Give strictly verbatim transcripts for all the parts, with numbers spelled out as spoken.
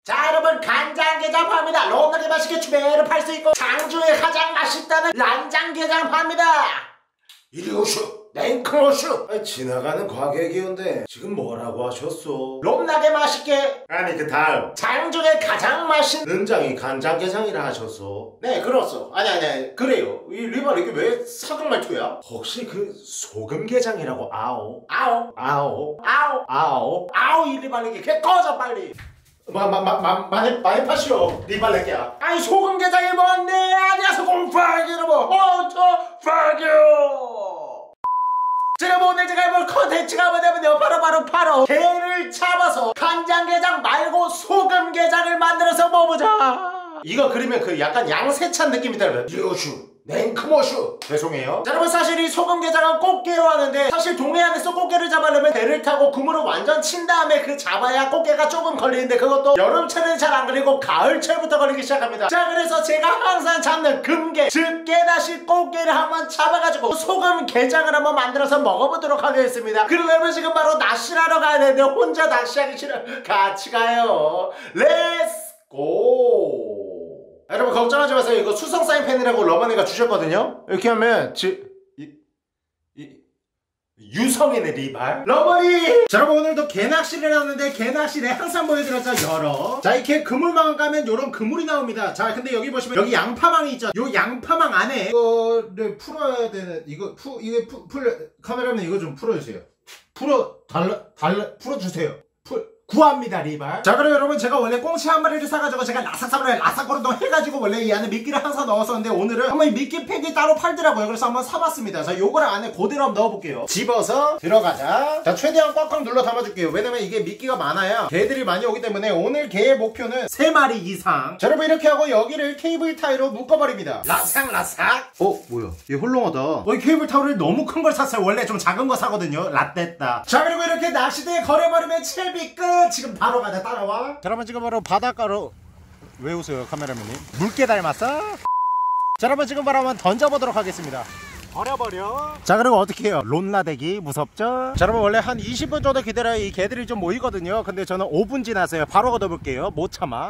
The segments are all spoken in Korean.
자 여러분, 간장게장 파입니다. 롬나게 맛있게 추배를 팔 수 있고 장주에 가장 맛있다는 란장게장 파입니다. 이리 오슈, 냉큼 오슈. 아니, 지나가는 과객이온데 지금 뭐라고 하셨어? 롬나게 맛있게. 아니 그 다음 장중에 가장 맛있는 는장이 간장게장이라 하셨어. 네 그렇소. 아니 아니 그래요. 이 리발 이게 왜 사극 말투야? 혹시 그 소금게장이라고 아오? 아오 아오? 아오 아오? 아오 이 리발 이게 개 꺼져 빨리. 마마마마 많이 많이 파시오 리발레기야. 아니 소금게장이 뭔데? 아니야 소금파기 여러분. 어저 파기요. 제가 오늘 제가 해볼 컨텐츠가 뭐냐면요, 바로 바로 바로 게를 잡아서 간장게장 말고 소금게장을 만들어서 먹어보자. 이거 그리면 그 약간 양세찬 느낌이 들어요. 요슈 냉크모슈. 죄송해요. 자, 여러분 사실 이 소금게장은 꽃게로 하는데 사실 동해안에서 꽃게를 잡으려면 배를 타고 그물을 완전 친 다음에 그 잡아야 꽃게가 조금 걸리는데 그것도 여름철에는 잘 안 걸리고 가을철부터 걸리기 시작합니다. 자, 그래서 제가 항상 잡는 금게, 즉 깨다시 꽃게를 한번 잡아가지고 소금게장을 한번 만들어서 먹어보도록 하겠습니다. 그러려면 지금 바로 낚시를 하러 가야 되는데 혼자 낚시하기 싫어. 같이 가요. 렛츠고. 여러분 걱정하지 마세요. 이거 수성 사인펜이라고 러버니가 주셨거든요. 이렇게 하면 지... 이... 이... 유성이네 리발. 러버니! 자, 여러분 오늘도 개낚시를 하는데 개낚시를 항상 보여드렸죠. 열어. 자, 이렇게 그물망을 까면 요런 그물이 나옵니다. 자, 근데 여기 보시면 여기 양파망이 있죠. 요 양파망 안에 이거를 풀어야 되는 이거 푸 이게 푸 풀 카메라맨 이거 좀 풀어주세요. 풀어 달라 달라 풀어주세요. 풀 구합니다 리발. 자, 그럼 여러분 제가 원래 꽁치 한 마리를 사가지고 제가 라삭사브라에 라삭거르동 해가지고 원래 이 안에 미끼를 항상 넣었었는데 오늘은 한번 이 미끼 팩이 따로 팔더라고요. 그래서 한번 사봤습니다. 자, 요거를 안에 그대로 한번 넣어볼게요. 집어서 들어가자. 자, 최대한 꽉꽉 눌러 담아줄게요. 왜냐면 이게 미끼가 많아야 개들이 많이 오기 때문에 오늘 개의 목표는 세 마리 이상. 자, 여러분 이렇게 하고 여기를 케이블 타이로 묶어버립니다. 라삭 라삭. 어 뭐야 얘 홀렁하다. 어, 이 케이블 타이를 너무 큰 걸 샀어요. 원래 좀 작은 거 사거든요. 라떼다. 자, 그리고 이렇게 낚시대에 걸어버리면 칠비 끝. 지금 바로 가자. 따라와. 자, 여러분 지금 바로 바닷가로. 왜 웃어요 카메라맨님? 물개 닮았어? 자, 여러분 지금 바로 한번 던져보도록 하겠습니다. 버려버려. 자, 그리고 어떻게 해요? 론나대기 무섭죠? 자, 여러분 원래 한 이십 분 정도 기다려야 이 개들이 좀 모이거든요. 근데 저는 오 분 지났어요. 바로 걷어볼게요. 못 참아.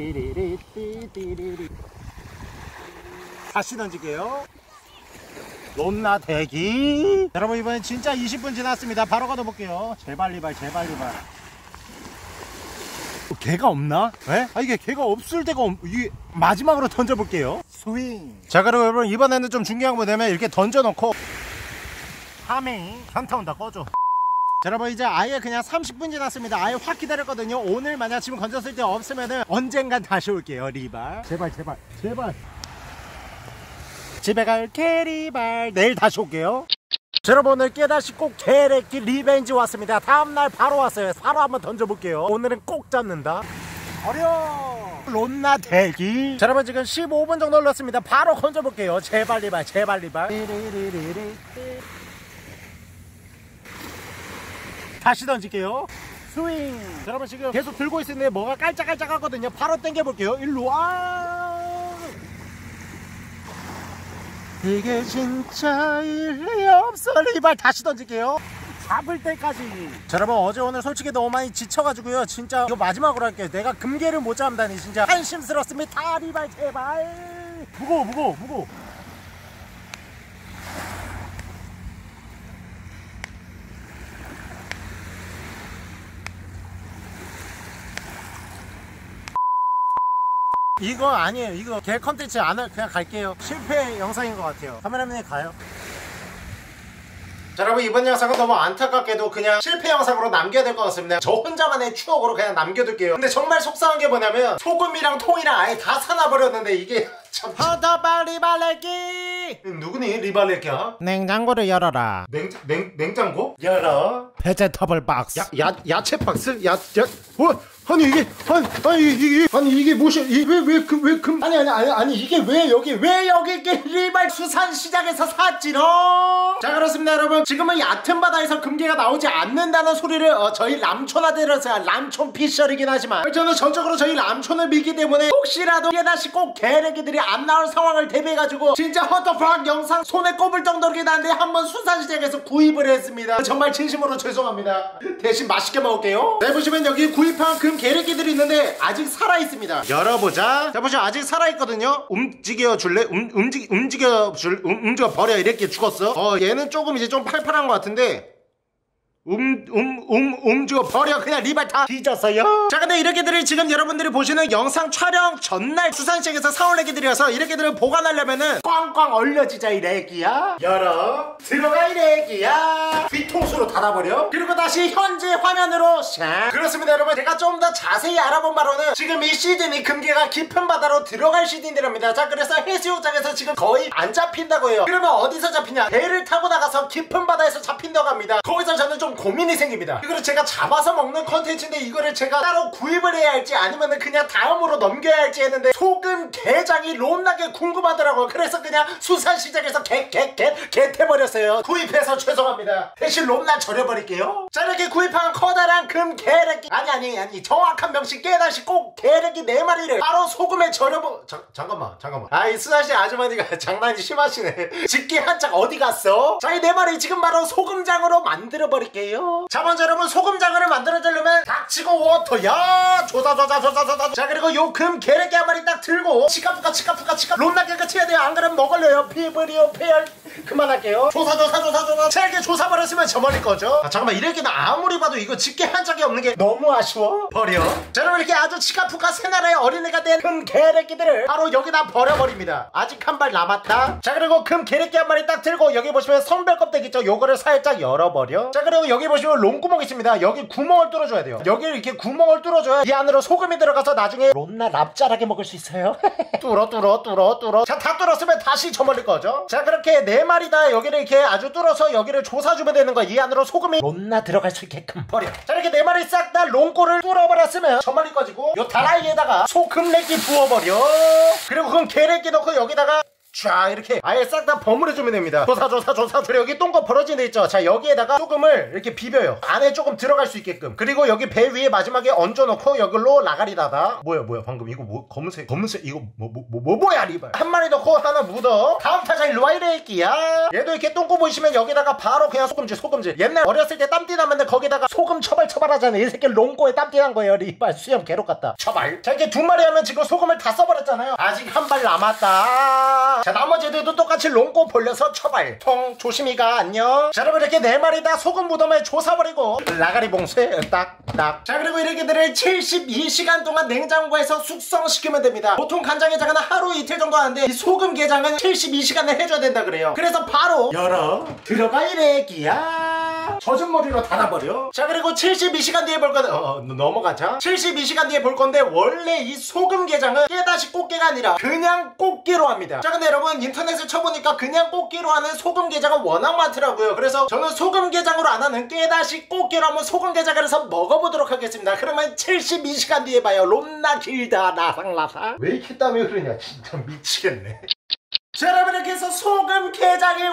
다시 던질게요. 론나대기. 자, 여러분 이번엔 진짜 이십 분 지났습니다. 바로 걷어볼게요. 제발 리발 제발 리발. 개가 없나? 에? 아, 이게 개가 없을 데가 없... 이게 마지막으로 던져볼게요. 스윙. 자, 그리고 여러분 이번에는 좀 중요한 거 뭐냐면 이렇게 던져놓고 하밍 현타 온다. 꺼줘. 자, 여러분 이제 아예 그냥 삼십 분 지났습니다. 아예 확 기다렸거든요. 오늘 만약 지금 건졌을 때 없으면은 언젠간 다시 올게요 리발. 제발 제발 제발. 집에 갈게 리발. 내일 다시 올게요. 자, 여러분 오늘 깨다시 꼭 개래끼 리벤지 왔습니다. 다음날 바로 왔어요. 바로 한번 던져볼게요. 오늘은 꼭 잡는다. 어려. 론나 대기. 자, 여러분 지금 십오 분 정도 흘렀습니다. 바로 건져볼게요. 제발 리발 제발 리발. 다시 던질게요. 스윙. 자, 여러분 지금 계속 들고 있는데 뭐가 깔짝깔짝 하거든요. 바로 당겨볼게요. 일로 와. 이게 진짜 일리 없어 리발. 다시 던질게요. 잡을 때까지. 자, 여러분 어제 오늘 솔직히 너무 많이 지쳐가지고요. 진짜 이거 마지막으로 할게요. 내가 금괴를 못 잡다니 진짜 한심스럽습니다 리발 제발. 무거워 무거워 무거워. 이거 아니에요. 이거 개 컨텐츠 안 할, 그냥 갈게요. 실패 영상인 것 같아요. 카메라맨이 가요. 자, 여러분 이번 영상은 너무 안타깝게도 그냥 실패 영상으로 남겨야 될 것 같습니다. 저 혼자만의 추억으로 그냥 남겨둘게요. 근데 정말 속상한 게 뭐냐면 소금이랑 통이랑 아예 다 사놔버렸는데 이게 참... 허더발 리발레기. 누구니 리발레기야? 냉장고를 열어라. 냉, 냉, 냉장고? 열어. 베제터블 박스. 야, 야, 야채 박스? 야, 야, 어? 아니 이게 아니 아니 이게 아니 이게 무엇이 왜왜 그 왜 금 아니 아니 아니 아니 이게 왜 여기 왜 여기 이게 리발 수산시장에서 샀지롱? 자, 그렇습니다 여러분. 지금은 얕은 바다에서 금괴가 나오지 않는다는 소리를 어, 저희 람촌아들에서 람촌 피셔이긴 하지만 저는 전적으로 저희 람촌을 믿기 때문에 혹시라도 깨다시 꼭 개래기들이 안 나올 상황을 대비해가지고 진짜 허터팍 영상 손에 꼽을 정도로긴 한데 한번 수산시장에서 구입을 했습니다. 정말 진심으로 죄송합니다. 대신 맛있게 먹을게요. 네, 보시면 여기 구입한 금 금 게레끼들이 있는데 아직 살아있습니다. 열어보자. 자 보시면 아직 살아있거든요. 움직여 줄래? 움, 움직, 움직여 줄 움, 움직여 버려. 이렇게 죽었어. 어 얘는 조금 이제 좀 팔팔한 것 같은데 음, 음, 음, 움직여 버려. 그냥 리발 다 뒤졌어요. 자 근데 이렇게들을 지금 여러분들이 보시는 영상 촬영 전날 수산시장에서 사올 애기들이어서 이렇게들을 보관하려면은 꽝꽝 얼려지자 이 애기야. 열어 들어가 이 애기야. 뒤통수로 닫아버려. 그리고 다시 현재 화면으로 샥. 그렇습니다 여러분. 제가 좀 더 자세히 알아본 바로는 지금 이 시즌이 금괴가 깊은 바다로 들어갈 시즌이랍니다. 자 그래서 해수욕장에서 지금 거의 안 잡힌다고 해요. 그러면 어디서 잡히냐? 배를 타고 나가서 깊은 바다에서 잡힌다고 합니다. 거기서 저는 좀 고민이 생깁니다. 이거를 제가 잡아서 먹는 컨텐츠인데 이거를 제가 따로 구입을 해야 할지 아니면은 그냥 다음으로 넘겨야 할지 했는데 소금 게장이 롬나게 궁금하더라고요. 그래서 그냥 수산시장에서 겟겟겟 겟해버렸어요. 구입해서 죄송합니다. 대신 롬나 절여버릴게요. 자 이렇게 구입한 커다란 금 게레끼 아니 아니 아니 정확한 명칭 깨다시 꼭 게레끼 네 마리를 바로 소금에 절여버 자, 잠깐만 잠깐만 아이 수산시 아주머니가 장난이 심하시네. 집게 한짝 어디 갔어? 자 이 네 마리 지금 바로 소금장으로 만들어버릴게요. 자 먼저 여러분 소금장어를 만들어주려면 닥치고 워터야 조사 조사 조사 조사. 자 그리고 요 금 게레끼 한 마리 딱 들고 치카푸카 치카푸카 치카 롬나 깨끗이 해야 돼요. 안 그러면 먹을래요. 피부리오 페열 그만할게요. 조사 조사 조사 조사. 자 이렇게 조사 버렸으면 저 머리 거죠. 아 잠깐만 이렇게는 아무리 봐도 이거 집게 한 짝이 없는 게 너무 아쉬워. 버려. 자 여러분 이렇게 아주 치카푸카 새 나라의 어린애가 된 금 게레끼들을 바로 여기다 버려버립니다. 아직 한 발 남았다. 자 그리고 금 게레끼 한 마리 딱 들고 여기 보시면 선별 껍데기 있죠. 요거를 살짝 열어버려. 자 그리고 여기 보시면 롱구멍 있습니다. 여기 구멍을 뚫어줘야 돼요. 여기를 이렇게 구멍을 뚫어줘야 이 안으로 소금이 들어가서 나중에 롬나 랍짤하게 먹을 수 있어요. 뚫어 뚫어 뚫어 뚫어. 자 다 뚫었으면 다시 저 멀리 거죠. 자 그렇게 네 마리 다 여기를 이렇게 아주 뚫어서 여기를 조사주면 되는 거야. 이 안으로 소금이 롬나 들어갈 수 있게끔 버려. 자 이렇게 네 마리 싹 다 롱꼬를 뚫어버렸으면 저 멀리 꺼지고 요 다라이에다가 소금내기 부어버려. 그리고 그럼 게레끼 넣고 여기다가 쫙 이렇게 아예 싹 다 버무려주면 됩니다. 조사 조사 조사. 그리고 여기 똥거 벌어진 데 있죠. 자 여기에다가 소금을 이렇게 비벼요. 안에 조금 들어갈 수 있게끔. 그리고 여기 배 위에 마지막에 얹어놓고 여기로 라가리 닫아. 뭐야 뭐야 방금 이거 뭐 검은색 검은색 이거 뭐 뭐 뭐 뭐, 뭐야 리발. 한 마리 넣고 하나 묻어. 다음 타자 일로와 이래끼야. 얘도 이렇게 똥꼬 보이시면 여기다가 바로 그냥 소금질 소금질. 옛날 어렸을 때 땀띠 나면 거기다가 소금 처발 처발 하잖아요. 이 새끼 롱꼬에 땀띠 난 거예요. 리발 수염 개록 같다. 처발. 자 이렇게 두 마리 하면 지금 소금을 다 써버렸잖아요. 아직 한 발 남았다. 자 나머지 애들도 똑같이 롱꼬 벌려서 처발. 통 조심히 가. 안녕. 자 여러분 이렇게 네 마리 다 소금 무덤에 조사버리고 라가리 봉쇄 딱딱. 자 그리고 이렇게들을 칠십이 시간 동안 냉장고에서 숙성시키면 됩니다. 보통 간장게장은 하루 이틀 정도 하는데 이 소금 게장은 칠십이 시간을 해줘야 된다 그래요. 그래서 바로 열어 들어가 이래기야. 젖은 머리로 닫아버려. 자 그리고 칠십이 시간 뒤에 볼 건데 어, 넘어가자. 칠십이 시간 뒤에 볼 건데 원래 이 소금 게장은 깨다시 꽃게가 아니라 그냥 꽃게로 합니다. 자 근데 여러분 인터넷을 쳐보니까 그냥 꽃게로 하는 소금 게장은 워낙 많더라고요. 그래서 저는 소금 게장으로 안 하는 깨다시 꽃게로 한번 소금 게장을 해서 먹어보도록 하겠습니다. 그러면 칠십이 시간 뒤에 봐요. 롬나 길다 나상나상. 왜 이렇게 땀이 흐르냐 진짜 미치겠네. 자 여러분 이렇게 해서 소금 게장이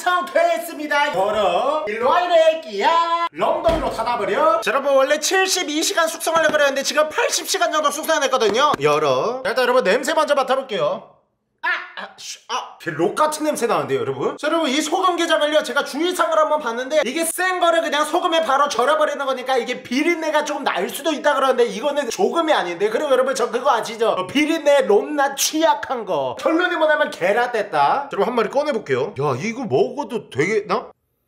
완성됐습니다. 열어 일로와 이래끼야. 엉덩이로 닫아버려. 자 여러분 원래 칠십이 시간 숙성하려고 그랬는데 지금 팔십 시간 정도 숙성해냈거든요. 열어. 자, 일단 여러분 냄새 먼저 맡아볼게요. 아! 아! 아! 록 같은 냄새 나는데요 여러분. 자 여러분 이 소금 게장을요 제가 주의사항을 한번 봤는데 이게 센 거를 그냥 소금에 바로 절여버리는 거니까 이게 비린내가 조금 날 수도 있다 그러는데 이거는 조금이 아닌데. 그리고 여러분 저 그거 아시죠? 어, 비린내 롬나 취약한 거. 결론이 뭐냐면 게라뗐다. 여러분 한 마리 꺼내볼게요. 야 이거 먹어도 되겠나?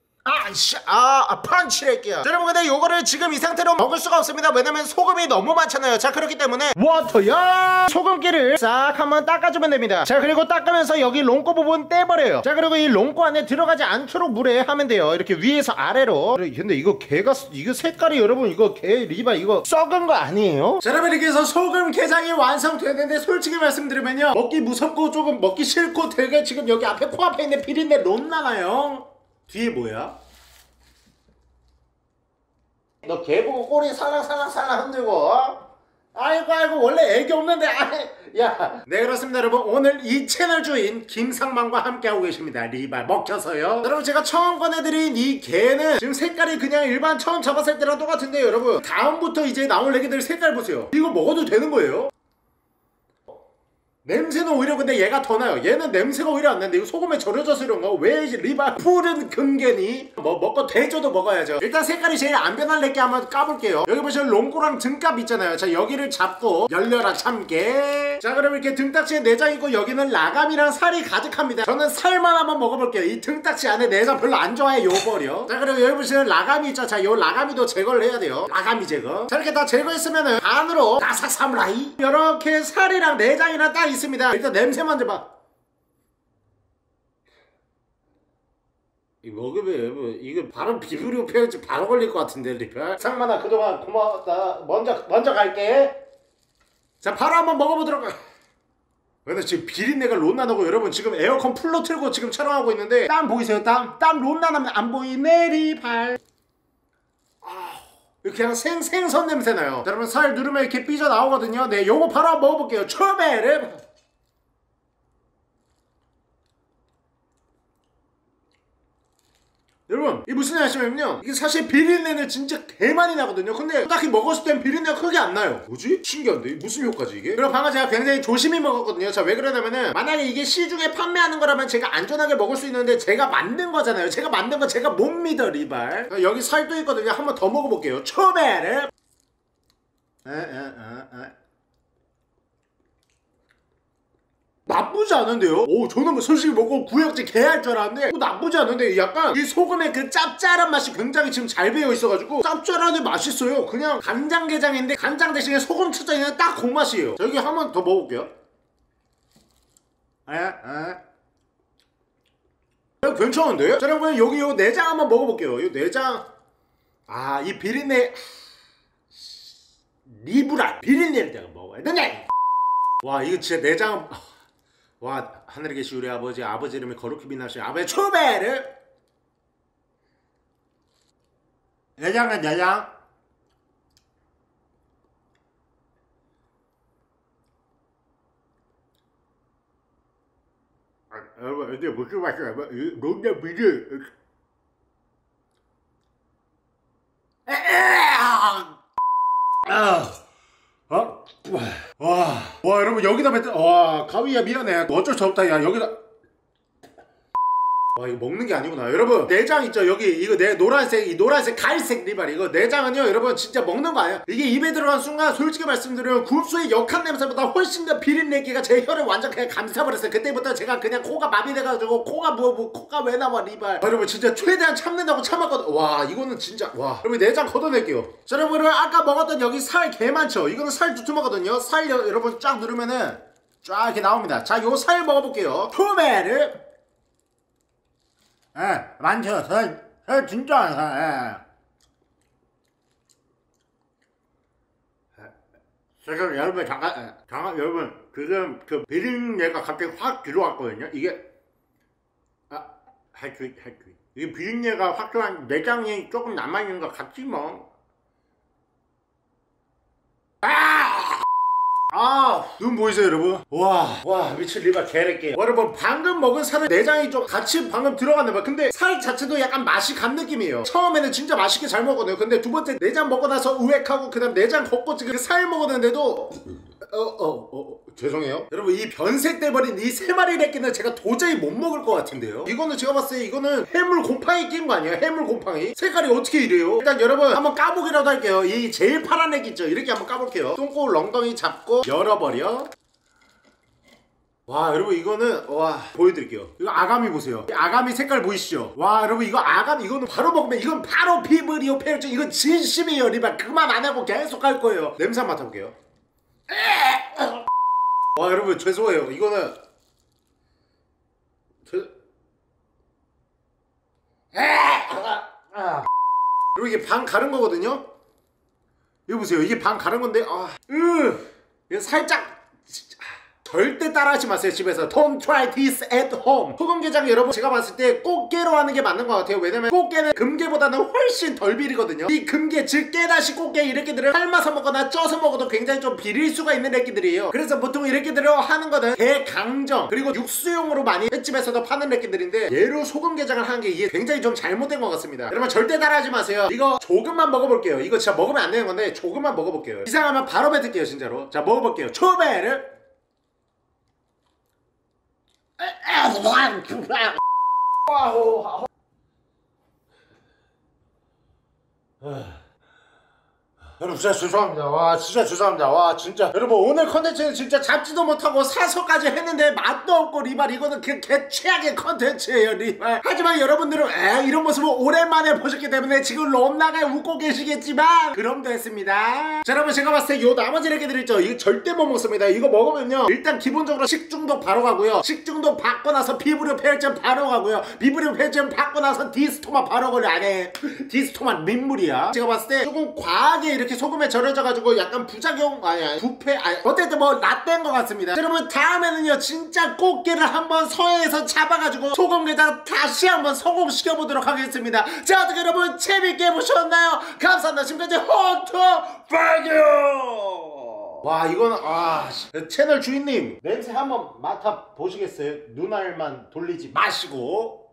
아씨 아, 아 펀치랄게요. 여러분 근데 요거를 지금 이 상태로 먹을 수가 없습니다. 왜냐면 소금이 너무 많잖아요. 자 그렇기 때문에 워터야 소금기를 싹 한번 닦아주면 됩니다. 자 그리고 닦으면서 여기 롱꼬 부분 떼버려요. 자 그리고 이 롱꼬 안에 들어가지 않도록 물에 하면 돼요. 이렇게 위에서 아래로. 근데 이거 개가 이거 색깔이 여러분 이거 개 리바 이거 썩은 거 아니에요? 자 여러분 이렇게 해서 소금 게장이 완성되는데 솔직히 말씀드리면요 먹기 무섭고 조금 먹기 싫고 되게 지금 여기 앞에 코앞에 있는 비린내 롬나나요. 뒤에 뭐야? 너 개 보고 꼬리 살랑살랑살랑 흔들고 어? 아이고 아이고 원래 애기 없는데 아이 야. 네 그렇습니다 여러분. 오늘 이 채널 주인 김상만과 함께하고 계십니다. 리발 먹혀서요. 여러분 제가 처음 꺼내드린 이 개는 지금 색깔이 그냥 일반 처음 잡았을 때랑 똑같은데요 여러분. 다음부터 이제 나올 애기들 색깔 보세요. 이거 먹어도 되는 거예요? 냄새는 오히려 근데 얘가 더 나요. 얘는 냄새가 오히려 안 나는데 이거 소금에 절여져서 이런가? 왜 리발 푸른 금괴니? 뭐 먹고 대줘도 먹어야죠. 일단 색깔이 제일 안 변할 래게 한번 까볼게요. 여기 보시면 롱꼬랑 등갑 있잖아요. 자 여기를 잡고 열려라 참깨. 자 그럼 이렇게 등딱지에 내장 있고 여기는 라감이랑 살이 가득합니다. 저는 살만 한번 먹어볼게요. 이 등딱지 안에 내장 별로 안 좋아해 요버려. 자 그리고 여기 보시면 라감이 있죠. 자 요 라감이도 제거를 해야 돼요. 라감이 제거. 자 이렇게 다 제거했으면은 반으로 다삭 사무라이 이렇게 살이랑 내장이랑 딱 있습니다. 일단 냄새 맡아봐. 이거 먹으면 이거 바로 비브리오 페어지 바로 걸릴 것 같은데 리플. 상만아 그동안 고마웠다. 먼저 먼저 갈게. 자 바로 한번 먹어보도록. 근데 지금 비린내가 론나 나고 여러분 지금 에어컨 풀로 틀고 지금 촬영하고 있는데 땀 보이세요? 땀? 땀 론나 나면 안 보이네 리팔. 이렇게 그냥 생, 생선 냄새 나요. 자, 여러분 살 누르면 이렇게 삐져 나오거든요. 네 요거 바로 한번 먹어볼게요. 초베르. 여러분 이게 무슨 말씀이냐면요 이게 사실 비린내는 진짜 개 많이 나거든요. 근데 딱히 먹었을 땐 비린내가 크게 안 나요. 뭐지? 신기한데? 무슨 효과지 이게? 그리고 방금 제가 굉장히 조심히 먹었거든요. 자 왜 그러냐면은 만약에 이게 시중에 판매하는 거라면 제가 안전하게 먹을 수 있는데 제가 만든 거잖아요. 제가 만든 거 제가 못 믿어 리발. 여기 살도 있거든요. 한번 더 먹어볼게요. 초베르. 에에에에 나쁘지 않은데요? 오 저는 솔직히 먹고 구역질 개할 줄 알았는데 어, 나쁘지 않은데 약간 이 소금의 그 짭짤한 맛이 굉장히 지금 잘 배어 있어가지고 짭짤하게 맛있어요. 그냥 간장게장인데 간장 대신에 소금 추져 있는 딱 그 맛이에요. 자, 여기 한번 더 먹어볼게요. 에? 에? 에? 괜찮은데요? 자 여러분 여기 요 내장 한번 먹어볼게요. 요 내장 아 이 비린내 리브라 비린내를 내가 먹어야 되네. 와 이거 진짜 내장 와 하늘에 계시 우리 아버지 아버지 이름이 거룩히 빛나시오 아버지 초베르. 내장은 내장 아, 여러분 이게 무슨 맛이야? 론나 비리 아 어? 와, 와 여러분 여기다 뱉 와 가위야 미안해 어쩔 수 없다 야 여기다 와 이거 먹는 게 아니구나. 여러분 내장 있죠 여기 이거 내 노란색 이 노란색 갈색 리발 이거 내장은요 여러분 진짜 먹는 거 아니야. 이게 입에 들어간 순간 솔직히 말씀드리면 굴소의 역한 냄새보다 훨씬 더 비린내기가 제 혀를 완전 그냥 감싸버렸어요. 그때부터 제가 그냥 코가 마비돼가지고 코가 뭐, 뭐 코가 왜 나와 리발. 아, 여러분 진짜 최대한 참는다고 참았거든. 와 이거는 진짜 와 여러분 내장 걷어낼게요. 자 여러분 아까 먹었던 여기 살 개 많죠. 이거는 살 두툼하거든요. 살 여, 여러분 쫙 누르면은 쫙 이렇게 나옵니다. 자 요 살 먹어볼게요. 토메르 예, 많죠. 살, 살 진짜 안 사. 예. 지금 여러분 잠깐, 잠깐 여러분 지금 그 비린내가 갑자기 확 들어왔거든요. 이게 아, 할수 있, 할수 있. 이게 비린내가 확 들어왔. 내장이 조금 남아 있는 것 같지 뭐. 아! 아, 눈 보이세요 여러분? 와, 와 미친 리발 개래게. 여러분 방금 먹은 살은 내장이 좀 같이 방금 들어갔나봐. 근데 살 자체도 약간 맛이 간 느낌이에요. 처음에는 진짜 맛있게 잘 먹었거든요. 근데 두 번째 내장 먹고 나서 우웩하고 그 다음 내장 걷고 지금 살 먹었는데도 어어어 어, 어, 어, 죄송해요 여러분. 이 변색돼버린 이 세 마리 래끼는 제가 도저히 못 먹을 것 같은데요. 이거는 제가 봤을 때 이거는 해물 곰팡이 낀 거 아니에요? 해물 곰팡이 색깔이 어떻게 이래요? 일단 여러분 한번 까보기라도 할게요. 이 제일 파란 래끼 있죠? 이렇게 한번 까볼게요. 똥꼬 렁덩이 잡고 열어버려. 와 여러분 이거는 와 보여드릴게요. 이거 아가미 보세요. 아가미 색깔 보이시죠? 와 여러분 이거 아가미 이거는 바로 먹으면 이건 바로 비브리오 페어죠. 이건 진심이에요 리발. 그만 안하고 계속 할 거예요. 냄새 한번 맡아볼게요. 와 여러분 죄송해요. 이거는 죄... 그리고 이게 반 가른 거거든요. 이거 보세요. 이게 반 가른 건데 아, 으, 이거 살짝 진짜. 절대 따라하지 마세요 집에서. Don't try this at home. 소금게장 여러분 제가 봤을 때 꽃게로 하는 게 맞는 것 같아요. 왜냐면 꽃게는 금게보다는 훨씬 덜 비리거든요. 이 금게 즉 깨다시 꽃게 이렇게들을 삶아서 먹거나 쪄서 먹어도 굉장히 좀 비릴 수가 있는 래끼들이에요. 그래서 보통 이렇게들을 하는 거는 대강정 그리고 육수용으로 많이 횟집에서도 파는 래끼들인데 얘로 소금게장을 하는 게 이게 굉장히 좀 잘못된 것 같습니다. 여러분 절대 따라하지 마세요. 이거 조금만 먹어볼게요. 이거 진짜 먹으면 안 되는 건데 조금만 먹어볼게요. 이상하면 바로 뱉을게요 진짜로. 자 먹어볼게요. 초베르 와우. 여러분 진짜 죄송합니다. 와 진짜 죄송합니다. 와 진짜 여러분 오늘 컨텐츠는 진짜 잡지도 못하고 사서까지 했는데 맛도 없고 리발 이거는 그 개최악의 컨텐츠예요 리발. 하지만 여러분들은 에 이런 모습을 오랜만에 보셨기 때문에 지금 롬나게 웃고 계시겠지만 그럼 됐습니다. 자 여러분 제가 봤을 때 요 나머지 이렇게들 있죠, 이거 절대 못 먹습니다. 이거 먹으면요 일단 기본적으로 식중독 바로 가고요, 식중독 받고 나서 피부류 폐혈증 바로 가고요, 피부류 폐혈증 받고 나서 디스토마 바로 걸려. 아니 디스토마 민물이야. 제가 봤을 때 조금 과하게 이렇게 소금에 절여져가지고 약간 부작용 아니 아니 부패 아니 어쨌든 뭐 라떼인 것 같습니다. 여러분 다음에는요 진짜 꽃게를 한번 서해에서 잡아가지고 소금게장 다시 한번 성공시켜보도록 하겠습니다. 자 어떻게 여러분 재밌게 보셨나요? 감사합니다. 지금까지 헌터 파이어. 와 이거는 아 채널 주인님 냄새 한번 맡아보시겠어요? 눈알만 돌리지 마시고.